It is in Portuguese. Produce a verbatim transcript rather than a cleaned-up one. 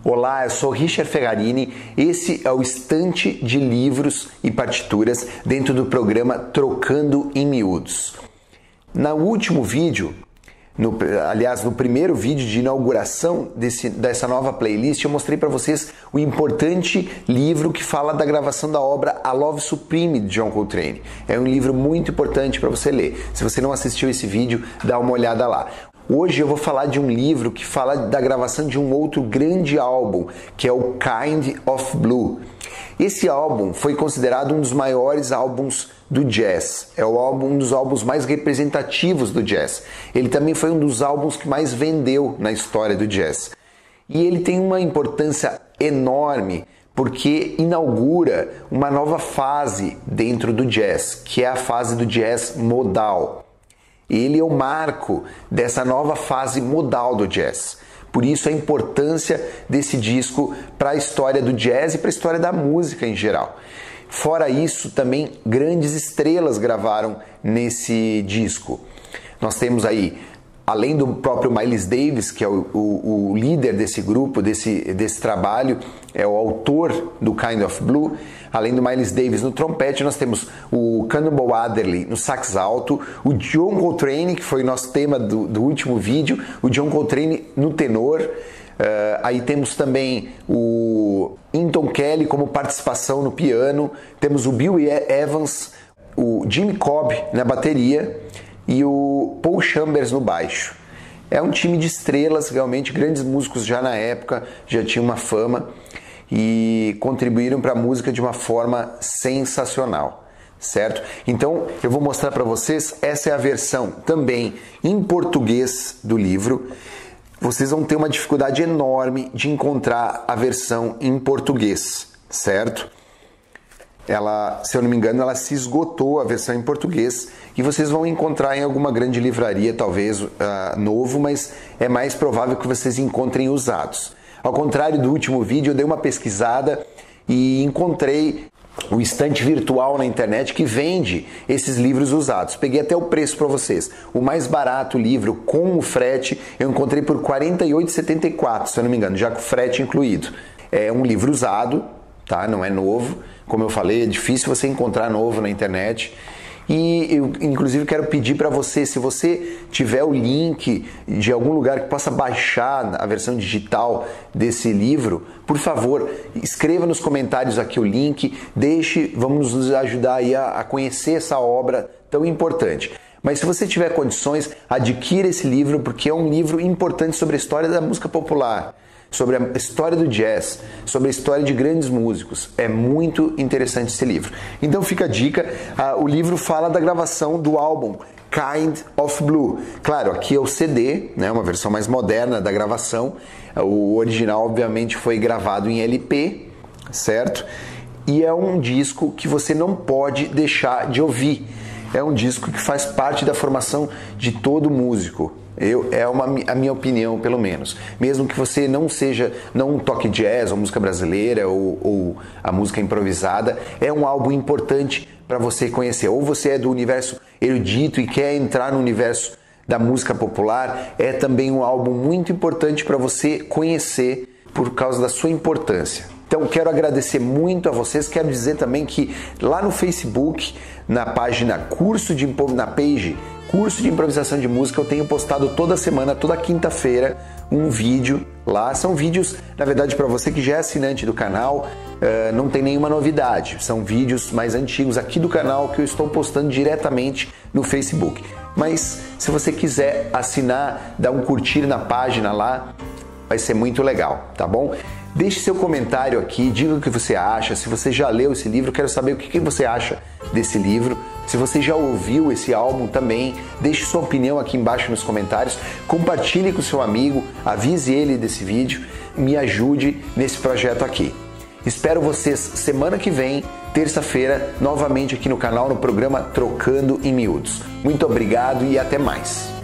Olá, eu sou Richard Ferrarini, esse é o Estante de Livros e Partituras dentro do programa Trocando em Miúdos. No último vídeo, no, aliás, no primeiro vídeo de inauguração desse, dessa nova playlist, eu mostrei para vocês o importante livro que fala da gravação da obra A Love Supreme de John Coltrane. É um livro muito importante para você ler. Se você não assistiu esse vídeo, dá uma olhada lá. Hoje eu vou falar de um livro que fala da gravação de um outro grande álbum, que é o Kind of Blue. Esse álbum foi considerado um dos maiores álbuns do jazz. É o álbum, um dos álbuns mais representativos do jazz. Ele também foi um dos álbuns que mais vendeu na história do jazz. E ele tem uma importância enorme porque inaugura uma nova fase dentro do jazz, que é a fase do jazz modal. Ele é o marco dessa nova fase modal do jazz. Por isso a importância desse disco para a história do jazz e para a história da música em geral. Fora isso, também grandes estrelas gravaram nesse disco. Nós temos aí, além do próprio Miles Davis, que é o, o, o líder desse grupo, desse, desse trabalho, é o autor do Kind of Blue. Além do Miles Davis no trompete, nós temos o Cannonball Adderley no sax alto, o John Coltrane, que foi o nosso tema do, do último vídeo, o John Coltrane no tenor. Uh, aí temos também o Wynton Kelly como participação no piano, temos o Bill Evans, o Jimmy Cobb na bateria e o Paul Chambers no baixo. É um time de estrelas, realmente grandes músicos já na época, já tinham uma fama e contribuíram para a música de uma forma sensacional, certo? Então eu vou mostrar para vocês, essa é a versão também em português do livro. Vocês vão ter uma dificuldade enorme de encontrar a versão em português, certo? Ela, se eu não me engano, ela se esgotou, a versão em português, e vocês vão encontrar em alguma grande livraria, talvez uh, novo, mas é mais provável que vocês encontrem usados. Ao contrário do último vídeo, eu dei uma pesquisada e encontrei o estante virtual na internet que vende esses livros usados. Peguei até o preço para vocês. O mais barato livro com o frete eu encontrei por quarenta e oito reais e setenta e quatro centavos, se eu não me engano, já com frete incluído. É um livro usado, tá? Não é novo. Como eu falei, é difícil você encontrar novo na internet. E eu, inclusive, quero pedir para você, se você tiver o link de algum lugar que possa baixar a versão digital desse livro, por favor, escreva nos comentários aqui o link, deixe, vamos nos ajudar aí a, a conhecer essa obra tão importante. Mas se você tiver condições, adquira esse livro, porque é um livro importante sobre a história da música popular, sobre a história do jazz, sobre a história de grandes músicos. É muito interessante esse livro. Então fica a dica, uh, o livro fala da gravação do álbum Kind of Blue. Claro, aqui é o C D, né, uma versão mais moderna da gravação. O original, obviamente, foi gravado em L P, certo? E é um disco que você não pode deixar de ouvir. É um disco que faz parte da formação de todo músico. Eu, é uma, a minha opinião, pelo menos. Mesmo que você não seja, não toque jazz ou música brasileira ou, ou a música improvisada, é um álbum importante para você conhecer. Ou você é do universo erudito e quer entrar no universo da música popular, é também um álbum muito importante para você conhecer por causa da sua importância. Então quero agradecer muito a vocês, quero dizer também que lá no Facebook, na página Curso de na page Curso de Improvisação de Música, eu tenho postado toda semana, toda quinta-feira, um vídeo lá. São vídeos, na verdade, para você que já é assinante do canal, uh, não tem nenhuma novidade. São vídeos mais antigos aqui do canal que eu estou postando diretamente no Facebook. Mas se você quiser assinar, dar um curtir na página lá, vai ser muito legal, tá bom? Deixe seu comentário aqui, diga o que você acha, se você já leu esse livro, quero saber o que você acha desse livro. Se você já ouviu esse álbum também, deixe sua opinião aqui embaixo nos comentários, compartilhe com seu amigo, avise ele desse vídeo, me ajude nesse projeto aqui. Espero vocês semana que vem, terça-feira, novamente aqui no canal, no programa Trocando em Miúdos. Muito obrigado e até mais!